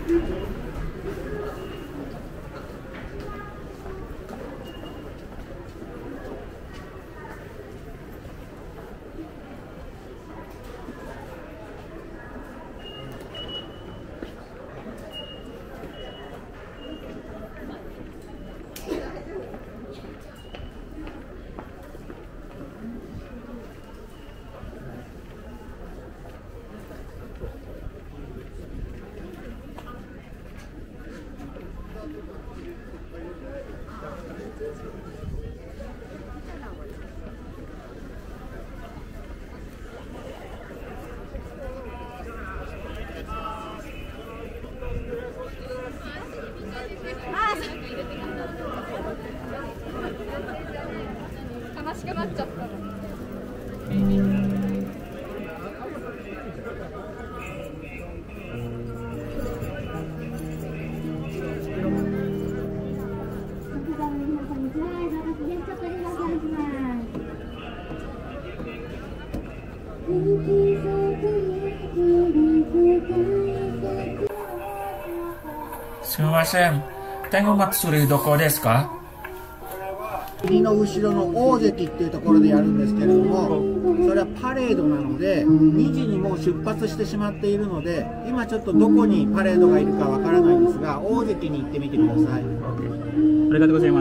悲しくなっちゃった。 すみません。天狗祭りどこですか？ 国の後ろの大関っていうところでやるんですけれども、それはパレードなので2時にもう出発してしまっているので、今ちょっとどこにパレードがいるかわからないんですが、大関に行ってみてください。 ありがとうございます。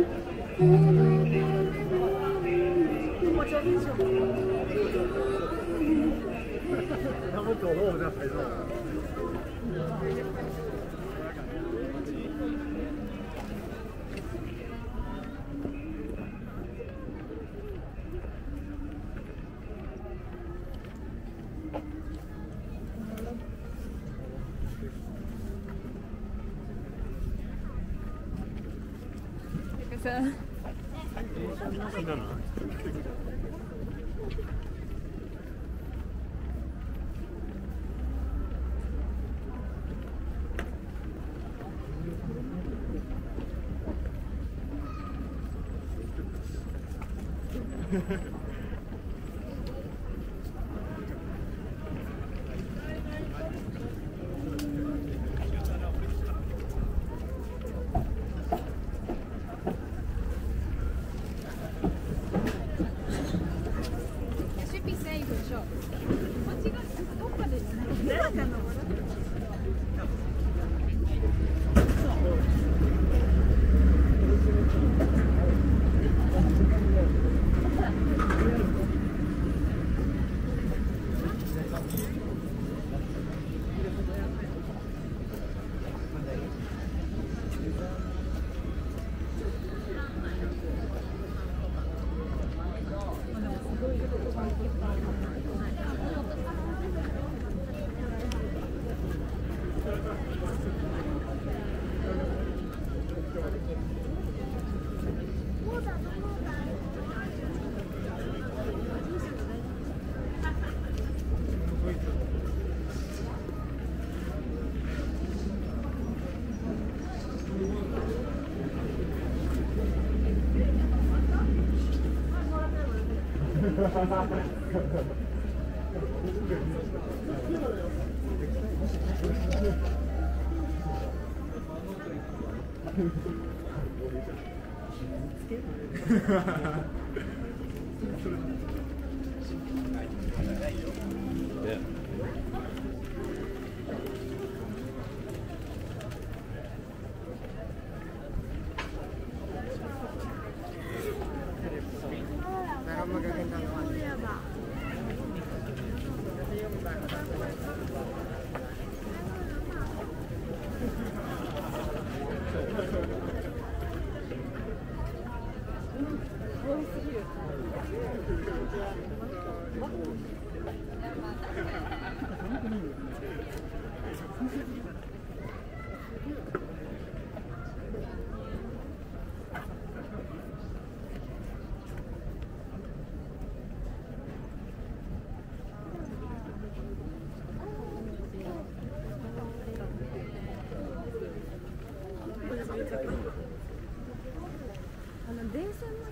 電線の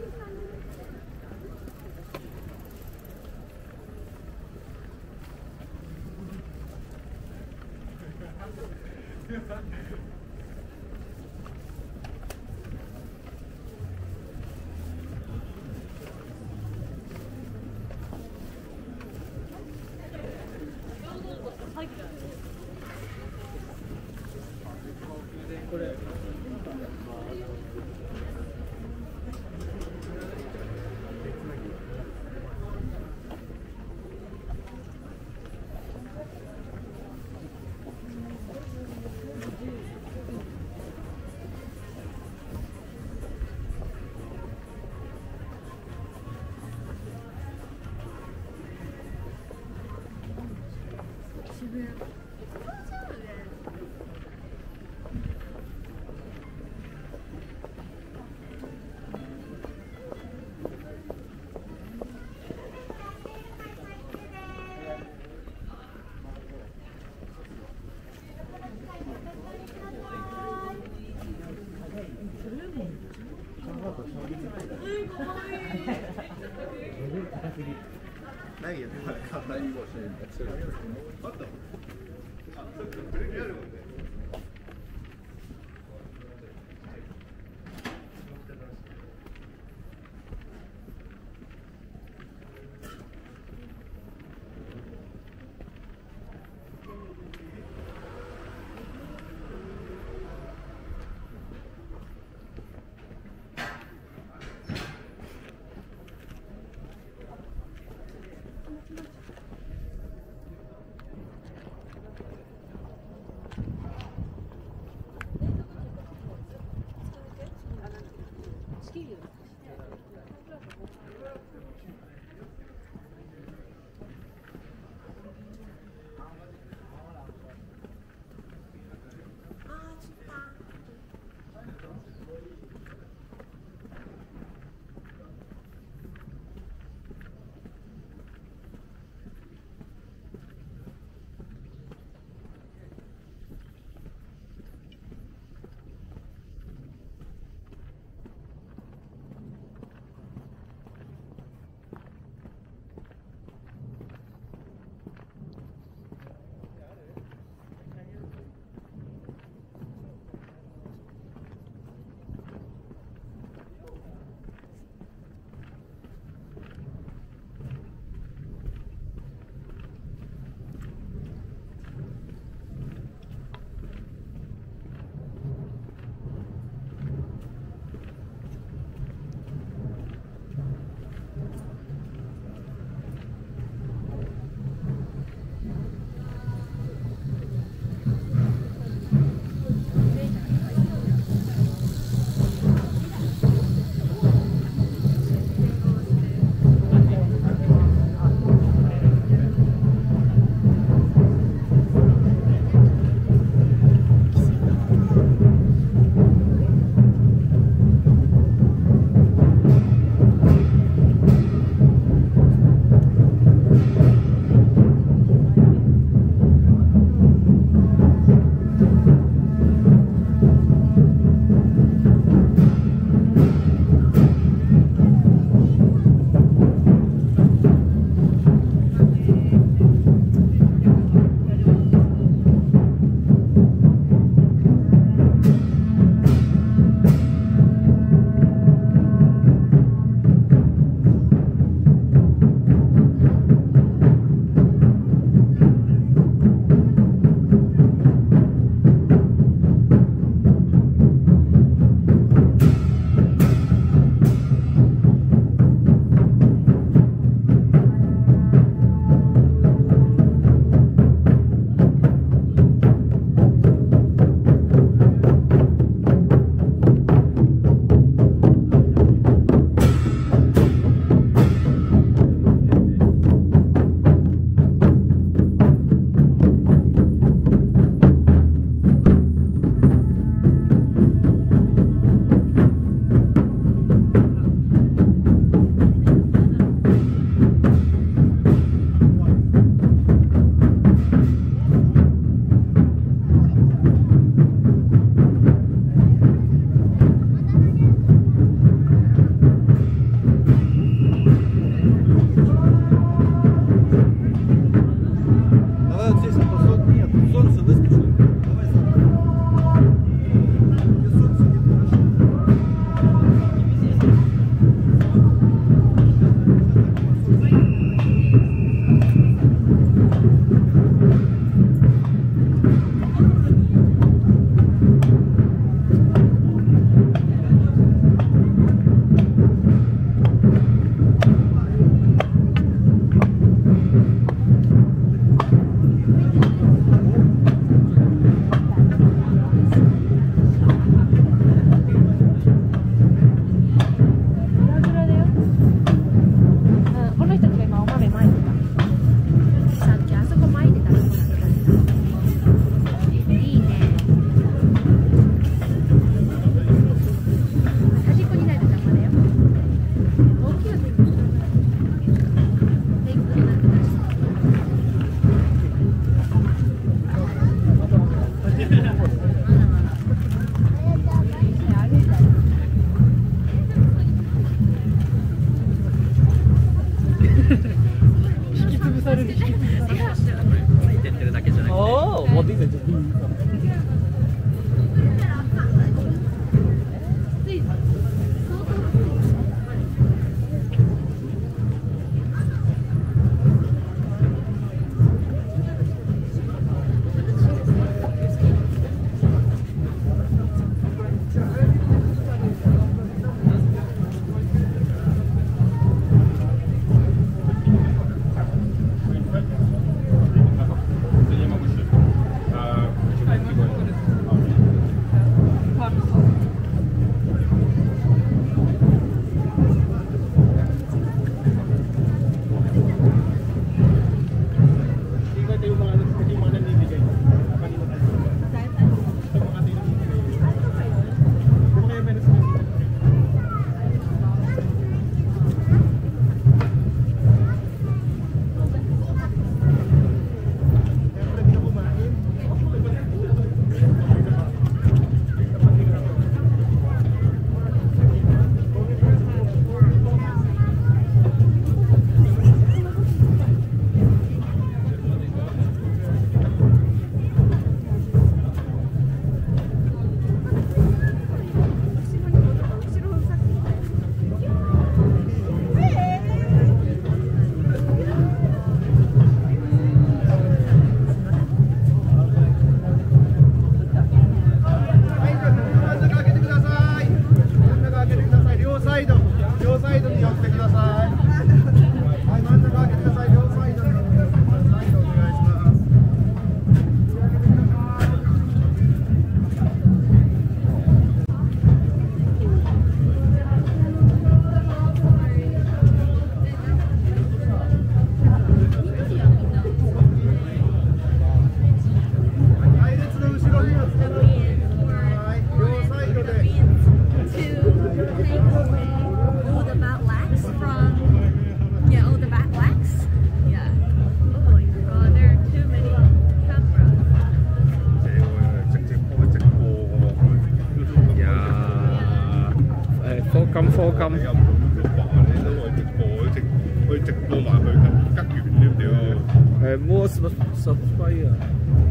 課金。你又唔玩咧，都我直播埋佢咁吉完了屌。 more subscribe 啊。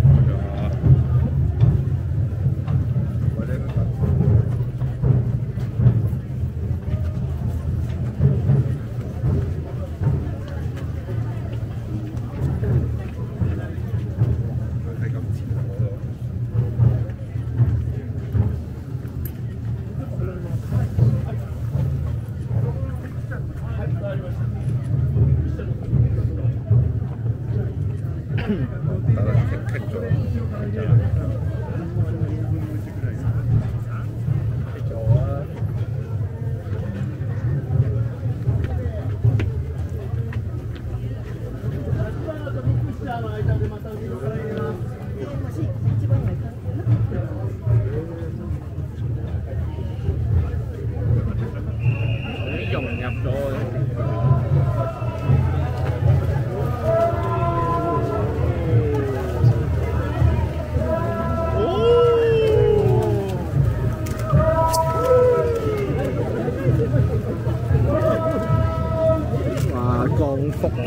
融入咗。哇，降福啊！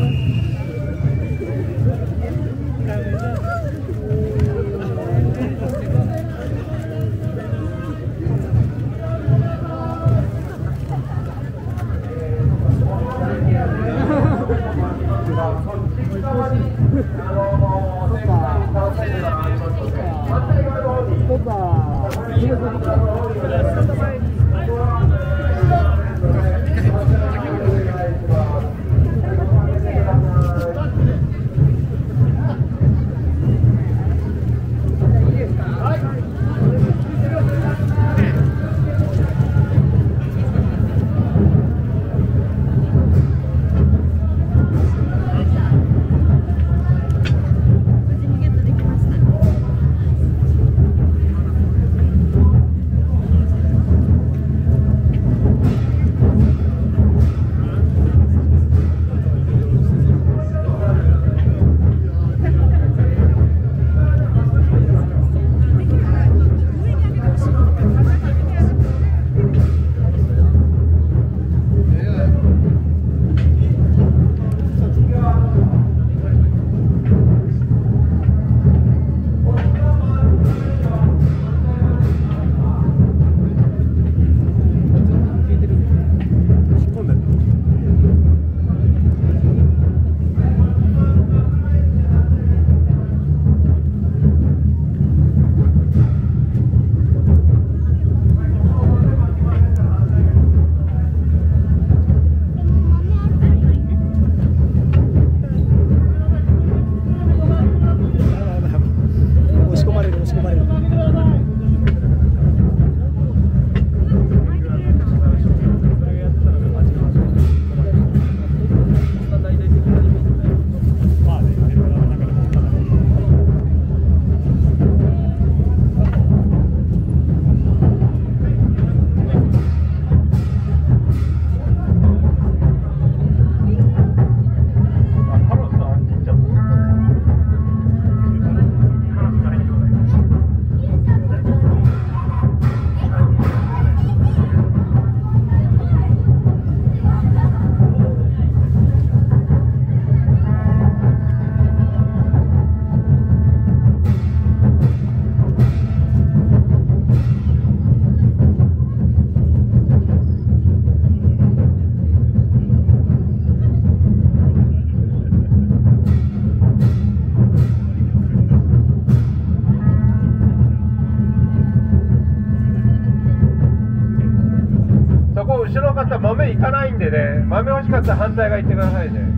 後ろの方豆行かないんでね、豆欲しかったら反対側行ってくださいね。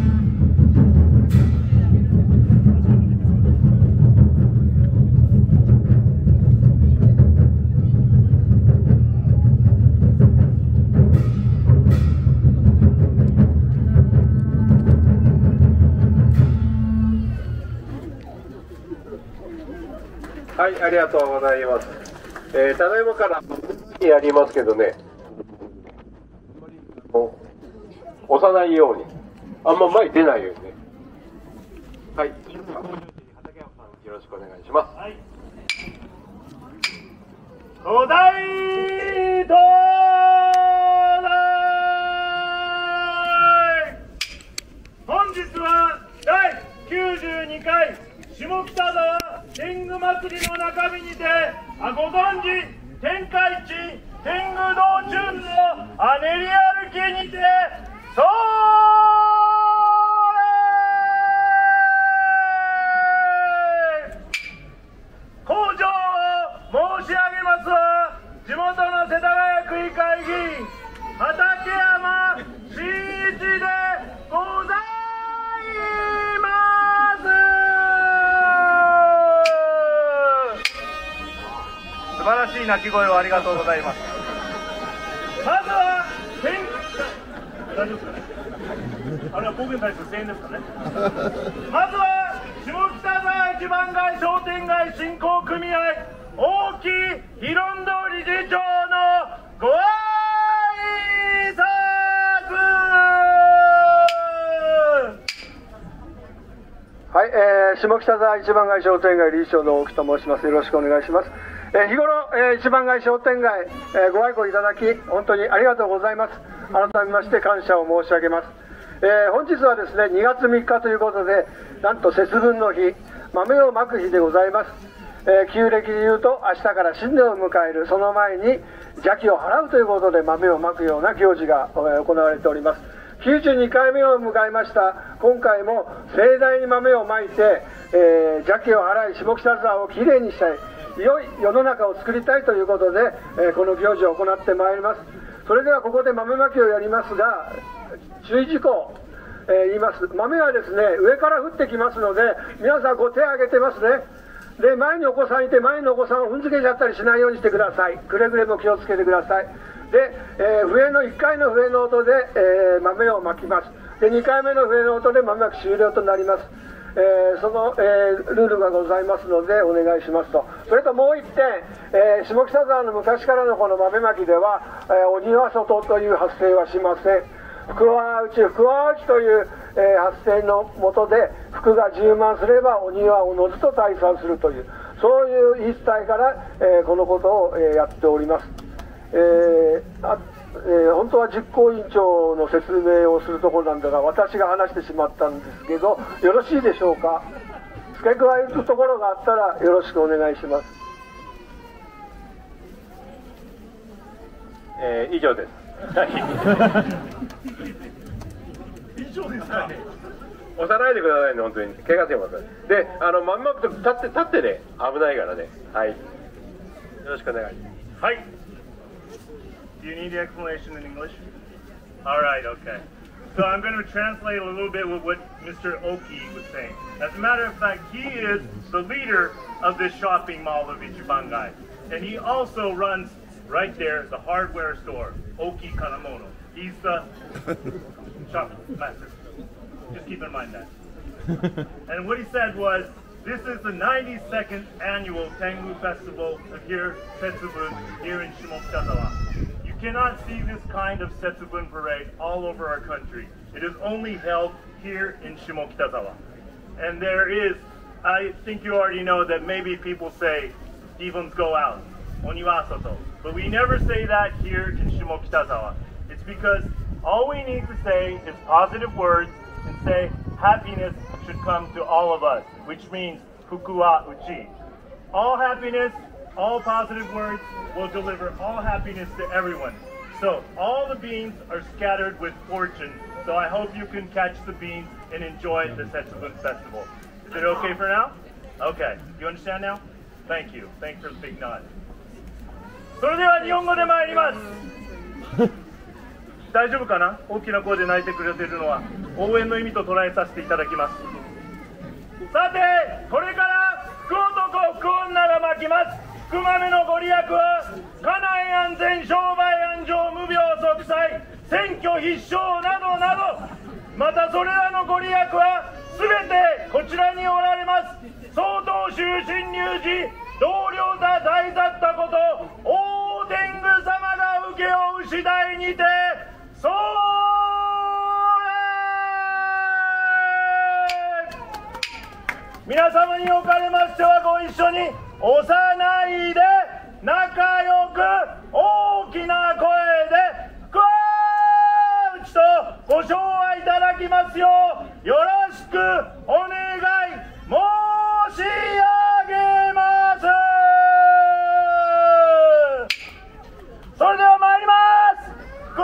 はい、ありがとうございます。ただいまからやりますけどね、押さないように、あんま前に出ないようにね。はい、畠山さん、よろしくお願いします。はい。 お題と本日は第92回下北沢天狗祭りの中身にて、ご存知天下一天狗道中の練り歩きにてそれ工場を申し上げますは、地元の世田谷区議会議員畠山真一でございます。素晴らしい鳴き声をありがとうございます。まずは大丈夫ですかね。あれは僕に対する声援ですかね。まずは下北沢一番街商店街振興組合大木ひろんど理事長のご挨拶。 はい、下北沢一番街商店街理事長の大木と申します。よろしくお願いします。日頃、一番街商店街、ご愛顧いただき本当にありがとうございます。改めまして感謝を申し上げます。本日はですね、2月3日ということで、なんと節分の日、豆をまく日でございます。旧暦でいうと明日から新年を迎える、その前に邪気を払うということで豆をまくような行事が行われております。92回目を迎えました今回も盛大に豆をまいて、邪気を払い下北沢をきれいにしたい、良い世の中を作りたいということで、この行事を行ってまいります。それではここで豆まきをやりますが、注意事項、言います。豆はですね、上から降ってきますので、皆さん手を挙げてますね。で、前にお子さんいて、前のお子さんを踏んづけちゃったりしないようにしてください。くれぐれも気をつけてください。で、笛の1回の笛の音で、豆をまきます。で、2回目の笛の音で豆まき終了となります。その、ルールがございますのでお願いしますと。それともう1点、下北沢の昔からのこの豆まきでは、鬼は外という発声はしません。福は内という、発声のもとで、福が充満すれば鬼はおのずと退散するという、そういう言い伝えから、このことを、やっております。本当は実行委員長の説明をするところなんだが、私が話してしまったんですけど、よろしいでしょうか。付け加えるところがあったらよろしくお願いします。以上です。 以上ですか。 押さないでくださいね、本当に怪我してます。で、まんまく立ってね、危ないからね。はい、よろしくお願いします。 はい。Do you need the explanation in English? All right, okay. So I'm going to translate a little bit with what Mr. Oki was saying. As a matter of fact, he is the leader of this shopping mall of Ichibangai. And he also runs right there the hardware store, Oki Kanamono. He's the shop master. Just keep in mind that. And what he said was, this is the 92nd annual Tengu Festival of here, Setsubun, here in Shimokitazawa. You cannot see this kind of Setsubun parade all over our country. It is only held here in Shimokitazawa. And there is, I think you already know that maybe people say, demons go out, Oniwasoto. But we never say that here in Shimokitazawa. It's because all we need to say is positive words and say happiness should come to all of us, which means fuku wa uchi. All happiness, all positive words will deliver all happiness to everyone. So all the beans are scattered with fortune. So I hope you can catch the beans and enjoy the Setsubun Festival. Is it okay for now? Okay. You understand now? Thank you. Thanks for the big nod. それでは日本語で参ります。 大丈夫かな。大きな声で泣いてくれているのは応援の意味と捉えさせていただきます。さて、これから福男福女が巻きます福豆のご利益は家内安全、商売安定、無病息災、選挙必勝などなど、またそれらのご利益は全てこちらにおられます曹洞宗新入寺同僚座大雑多こと大天狗様が請け負う次第にてそう皆様におかれましてはご一緒に押さないで仲良く大きな声で福は内とご唱和いただきますようよろしくお願い申し上げます。それでは参ります。福は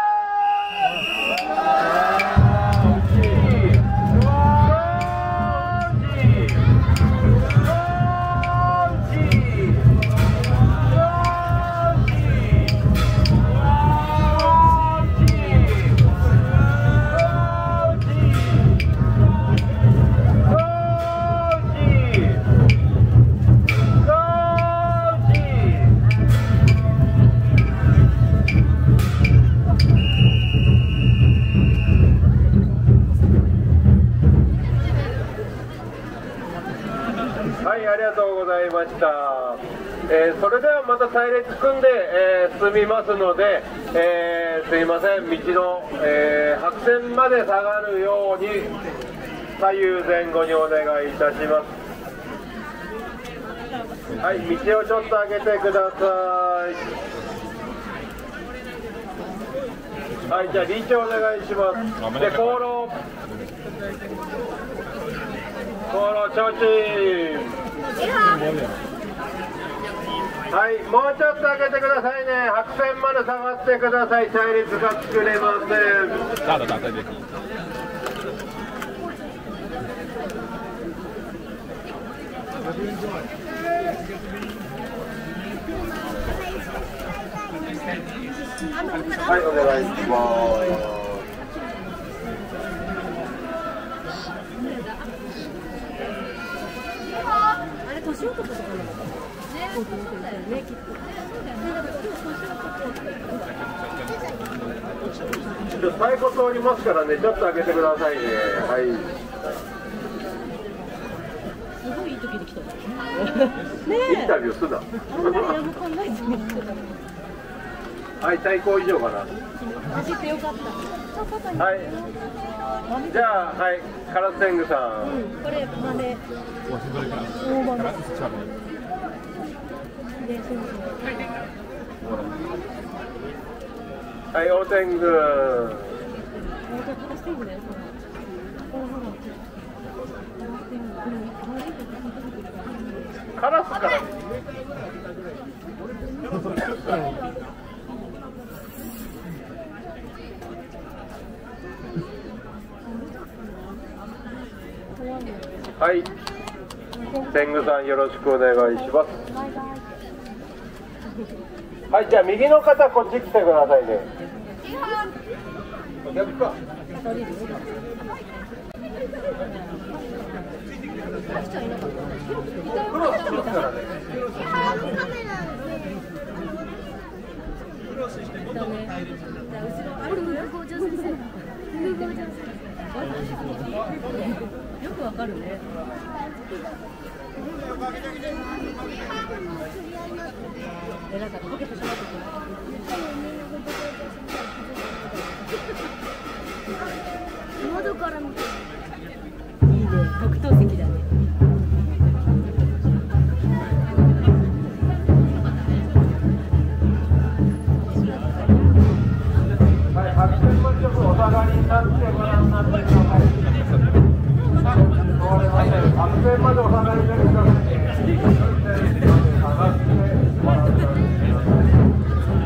はい、ありがとうございました。それではまた隊列組んで、進みますので、すいません、道の、白線まで下がるように左右前後にお願いいたします。はい、道をちょっと上げてください。はい、じゃあリーチお願いします。で、航路提灯。はい、もうちょっと上げてくださいね。白線まで下がってください。隊列が作れません。はい、お願いします。 あれ年男とかなのかね、きっと。 太鼓通りますからね、ちょっと開けてくださいね。はい。 すごいいい時に来たね。 インタビューすな。はい、最高以上かな。 走ってよかった。 はい。じゃあ、はい、カラス天狗さん。 これまで。大間の。 はい、大天狗。カラスから。はい、天狗さんよろしくお願いします。はい、じゃあ右の方こっち来てくださいね。逆か。クロスですからね。 よくわかるね。なんか溶けてしまって窓から見ていいね、特等席だね。 はい、白線までちょっとお下がりになってご覧になってください。白線までお下がりになってください。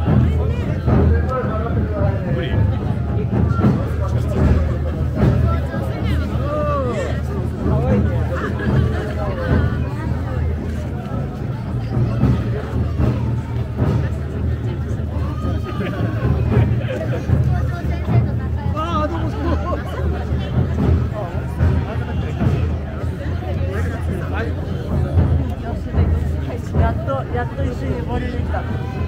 合流できた。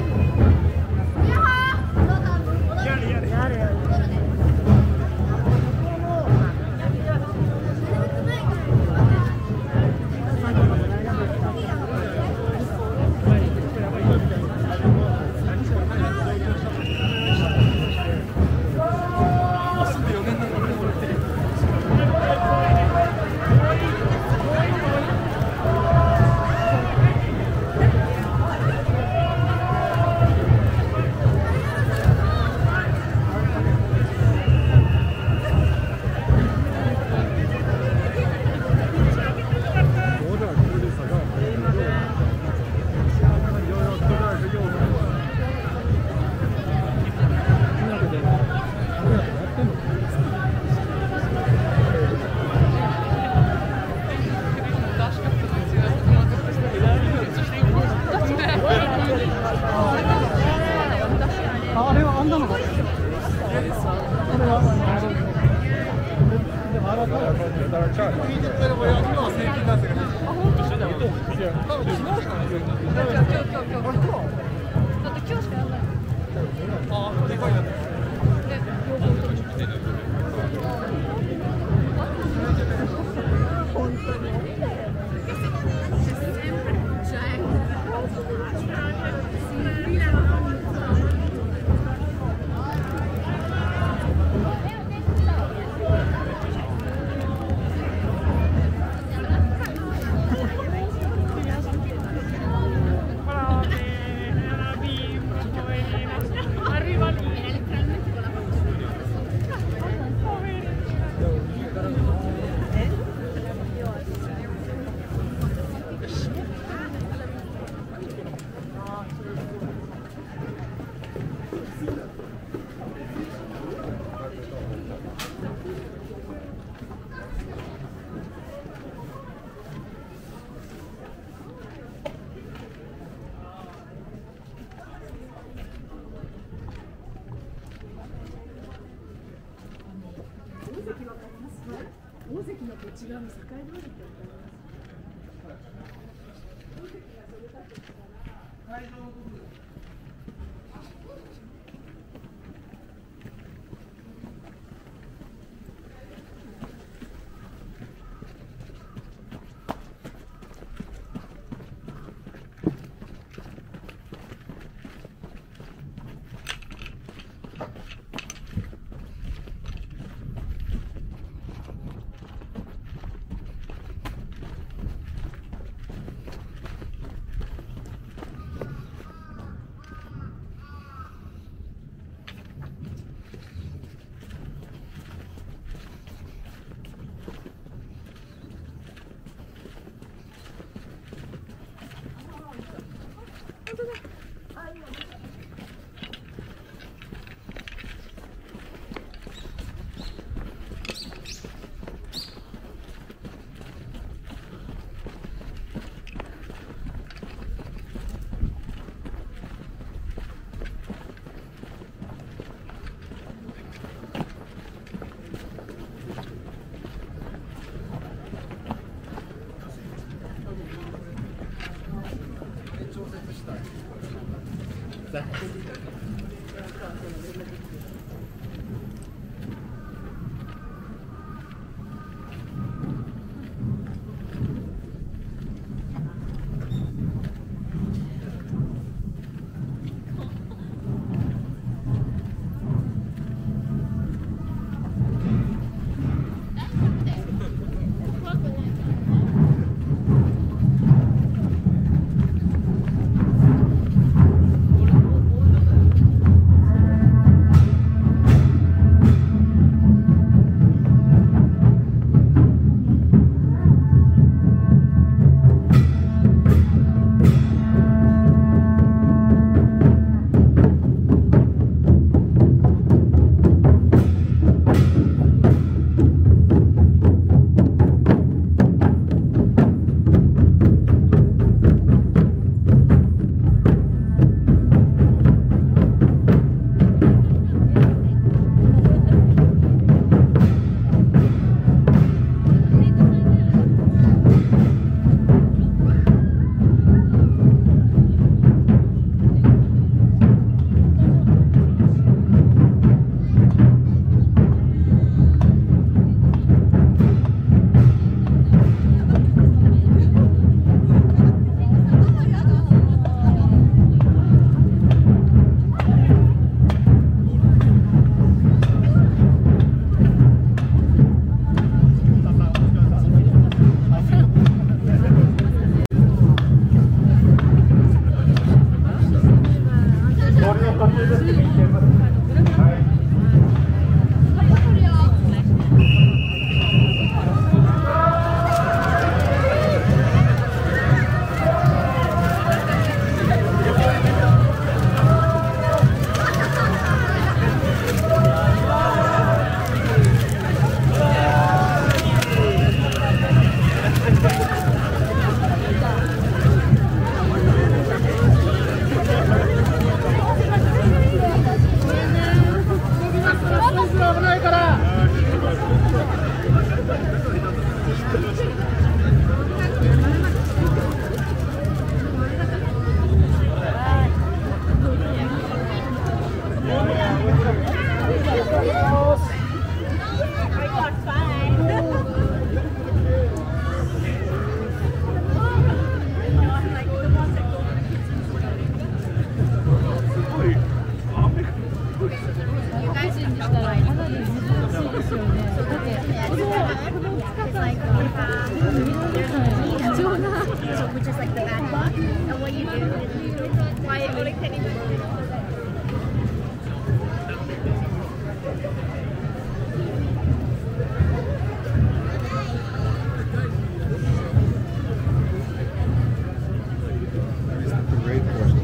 大関の土地が境通りってわかります。 Which is like the bad luck, and what you do is why it really can't even believe it. Great question.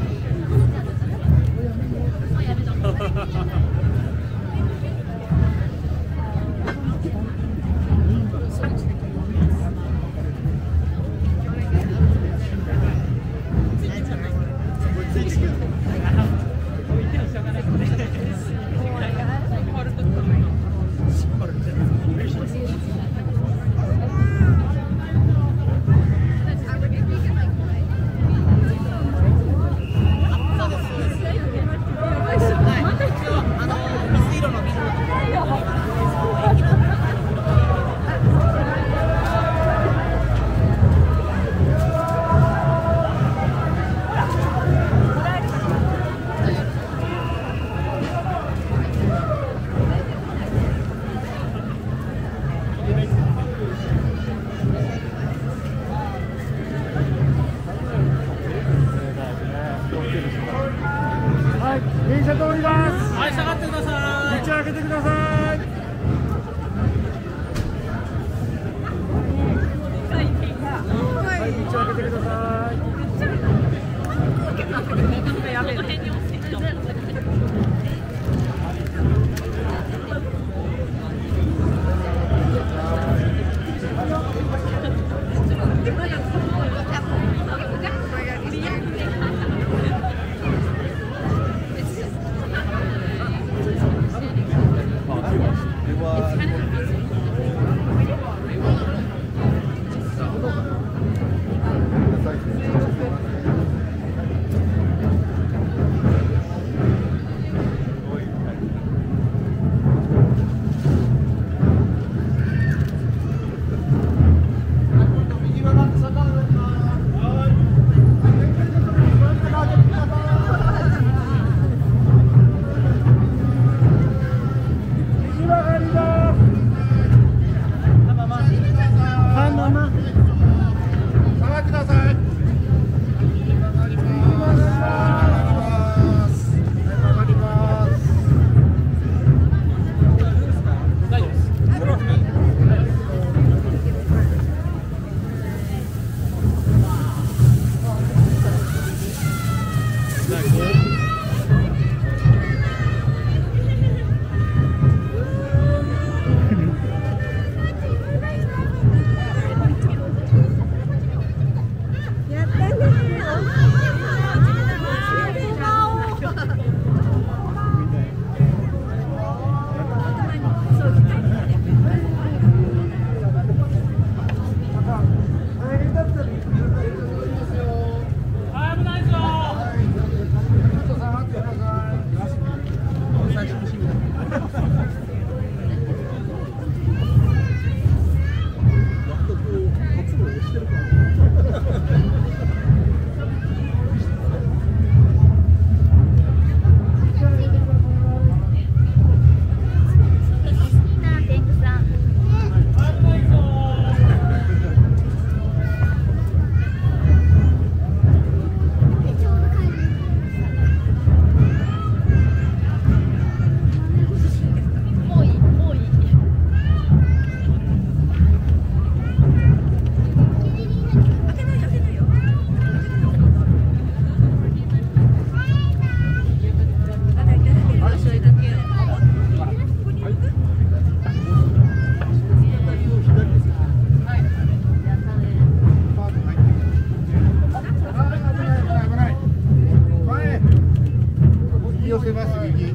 寄せます。右。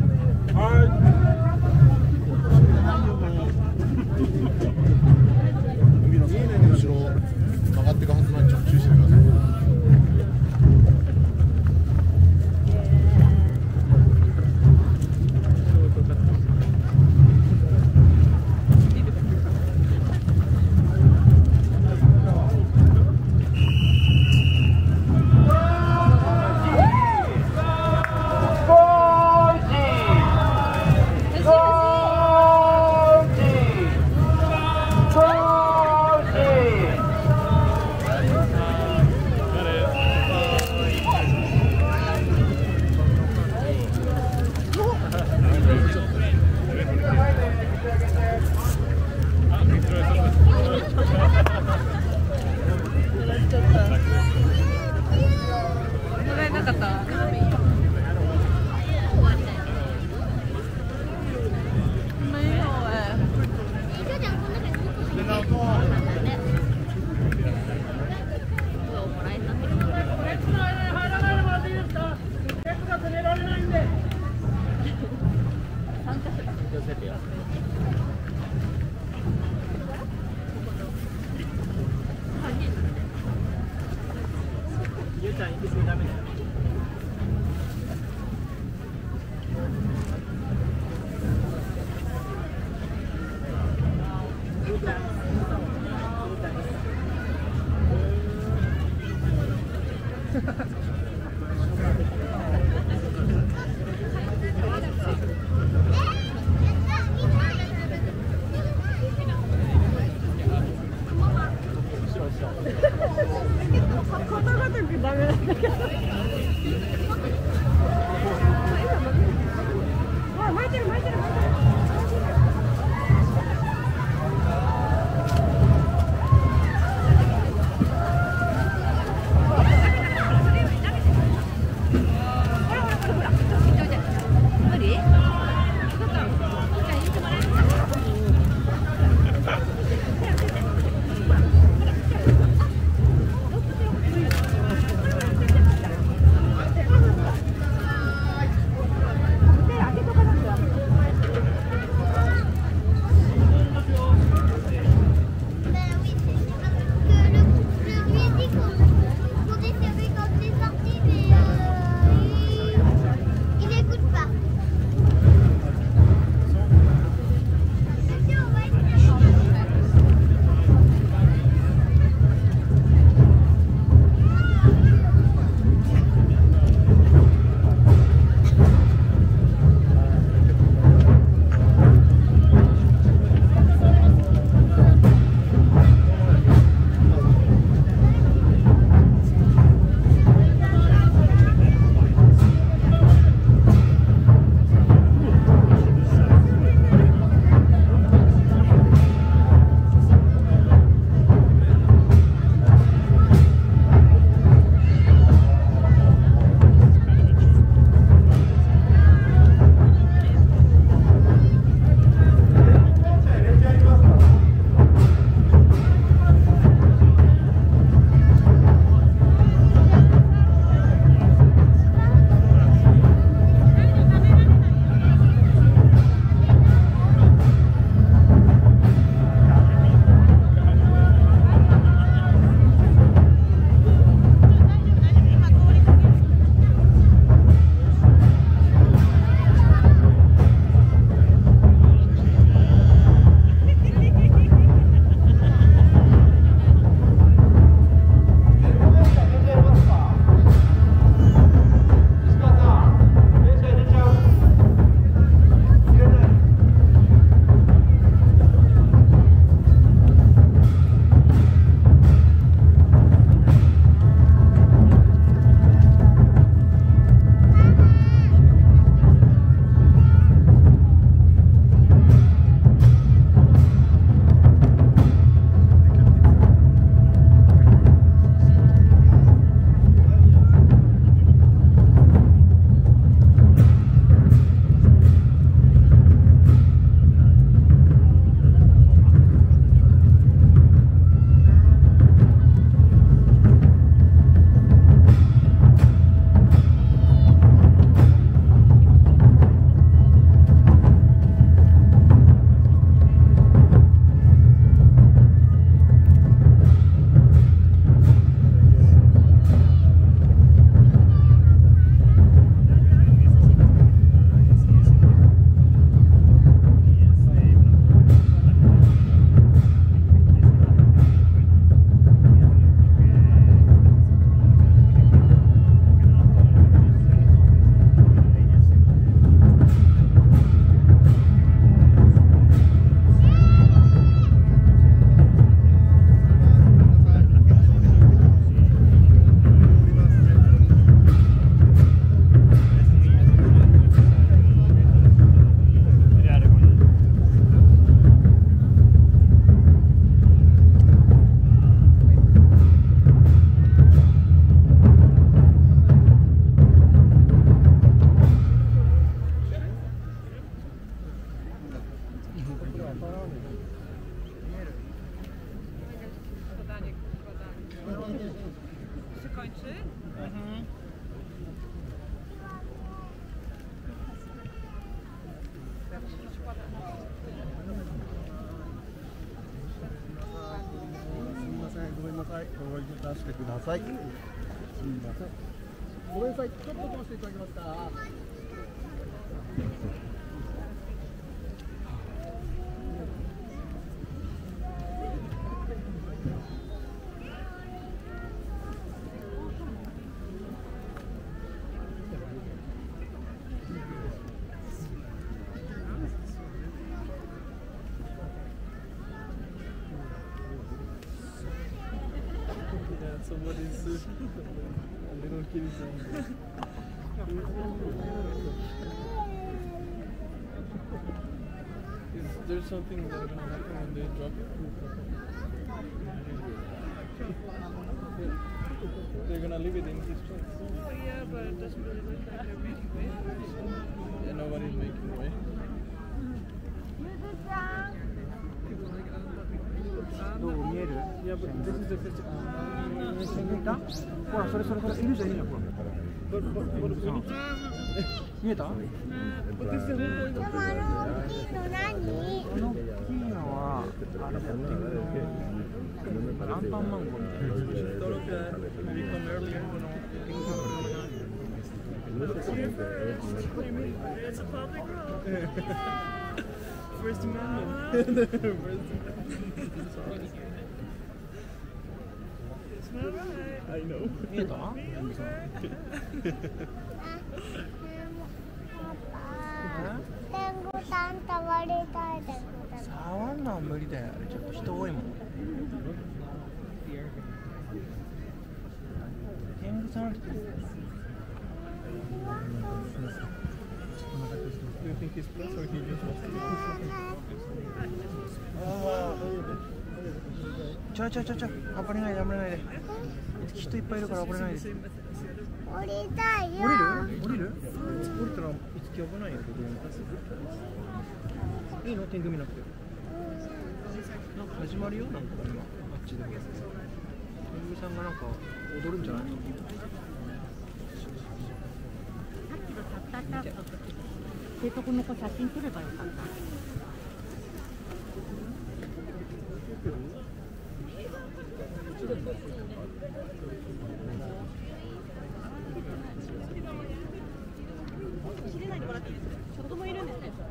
海の後ろ曲がっていくはずなんで、ちょっと注意してください。 出してください。すみません。ごめんなさい。ちょっと通していただけますか。Somebody's a little kid is Is there something that's gonna happen when they drop it? They're gonna leave it in his place. Oh yeah, but it doesn't really look like they're making way for it. Yeah, nobody's making way. Yeah, but this is the first. ほら、それいるじゃん、いいじゃん、ほら。見えた？ 大きいのはあれだよね。アンパンマンゴーみたいな。 It's a public road. First Amendment. It's not right. I know. 見えた？触るのは無理だよ。あれちょっと人多いもん。天狗さん。ちょ、危ないで、人いっぱいいるから危ないで。降りたいよ。降りる？降りたらいつき危ないよ。いいの？天狗見なくて。始まるよ、なんか今あっちで。天狗さんがなんか踊るんじゃない？ ってとこの子写真撮ればよかった。切れないでもらっていいですか？子供いるんですね。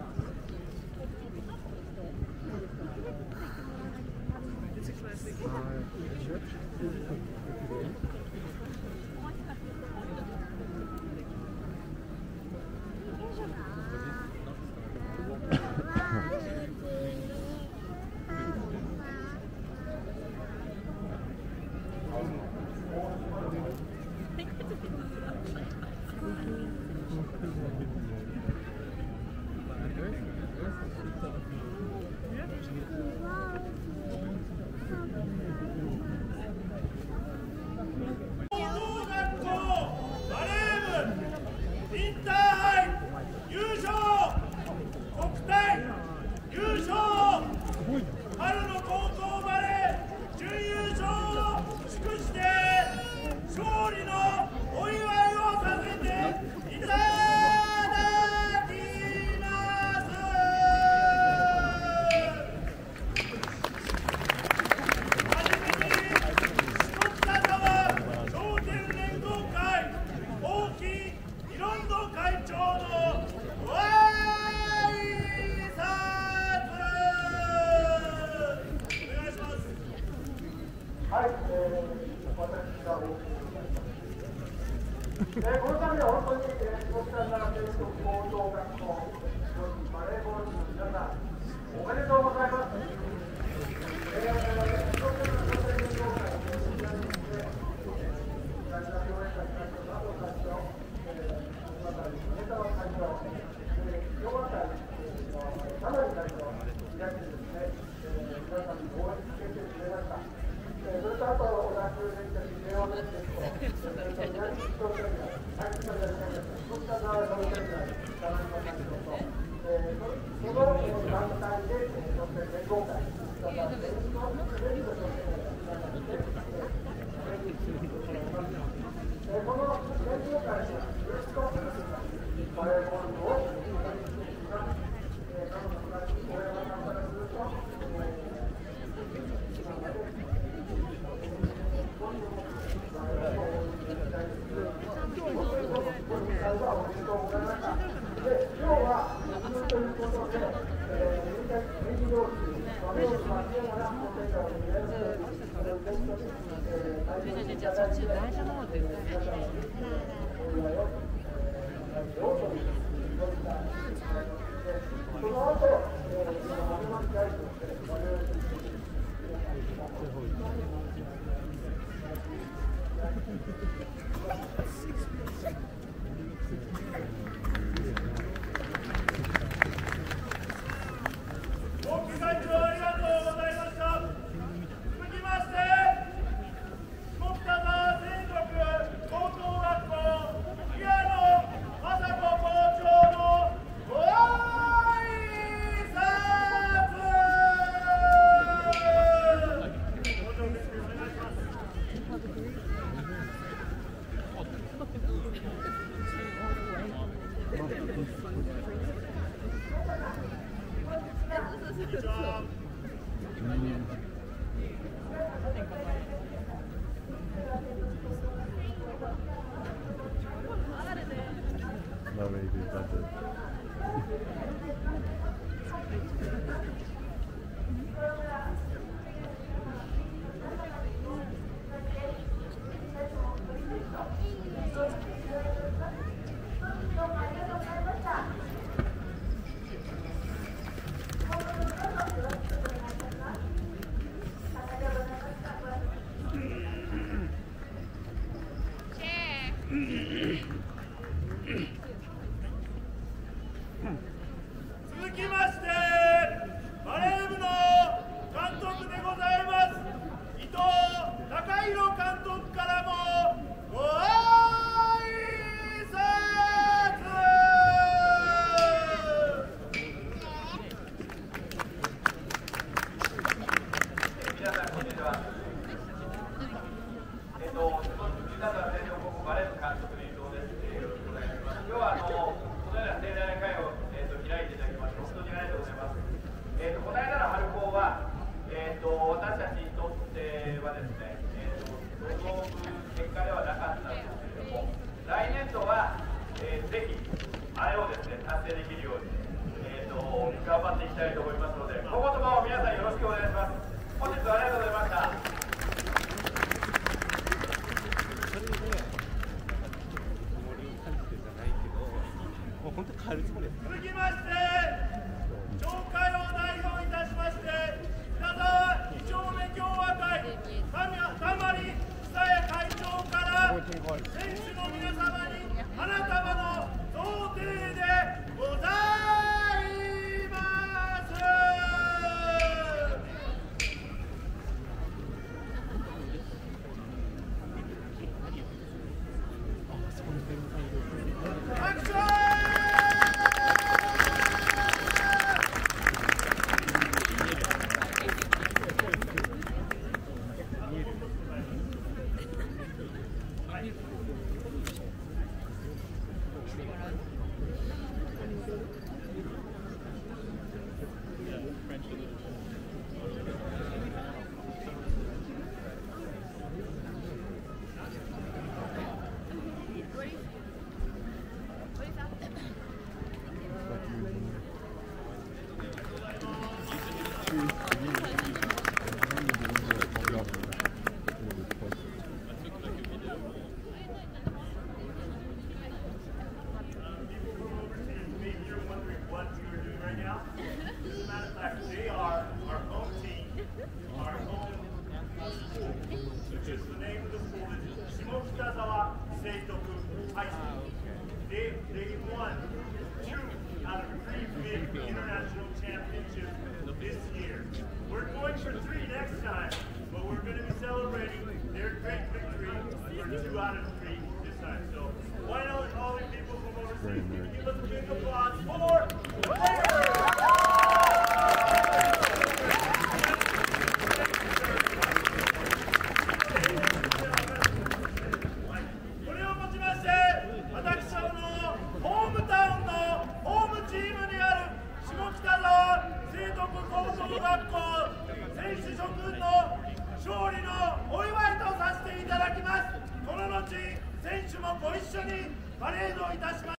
このためは本当に下北沢低等高等学校バレーボール部の皆さんおめでとうございます。ことうございました。で、今日はということで、ネギ料理、それをしながらお手伝いを見られるといういただいて、皆さんにお祝いをその後、始まりたいと思います。 続きましてバレー部の監督でございます伊藤孝弘監督からもご挨拶。 皆さんこんにちは。皆さん全日本バレー部監督の伊藤です。よろしくお願いします。今日はこのような盛大な会を開いていただきまして本当にありがとうございます。この間の春高は私たちにとってはですね、望む結果ではなかったんですけれども、来年度は、ぜひあれをですね達成できるように、頑張っていきたいと思いますので、今後とも皆さんよろしくお願いします。本日はありがとうございました。 続きまして町会を代表いたしまして北沢2丁目共和会たまり久江会長から選手の皆様に花束の贈呈でございます。アクション。They won 2 out of 3 big international championships this year. We're going for 3 next time, but we're going to be celebrating their great victory for 2 out of 3 this time. So why don't all the people from overseas give us a big applause for players? 選手諸君の勝利のお祝いとさせていただきます。この後選手もご一緒にパレードをいたします。